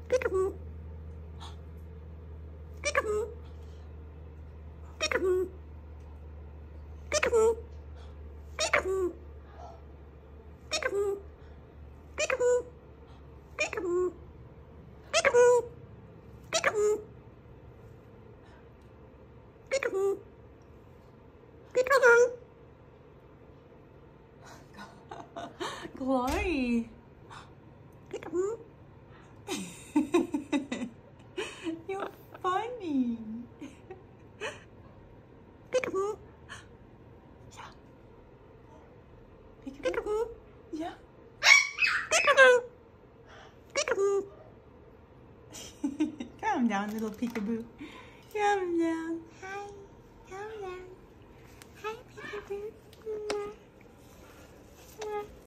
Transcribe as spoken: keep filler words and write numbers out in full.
Peekaboo. Peekaboo. Peekaboo. Peekaboo. Peekaboo. Peekaboo. Peekaboo. Peekaboo. Peekaboo. Peekaboo. Peekaboo. Peekaboo. Glory. Peekaboo. You're funny. Peekaboo. Yeah. Peekaboo. Peekaboo. Yeah. Peekaboo. Peekaboo. Calm down, little peekaboo. Calm down. Hi. Calm down. Hi, Peekaboo.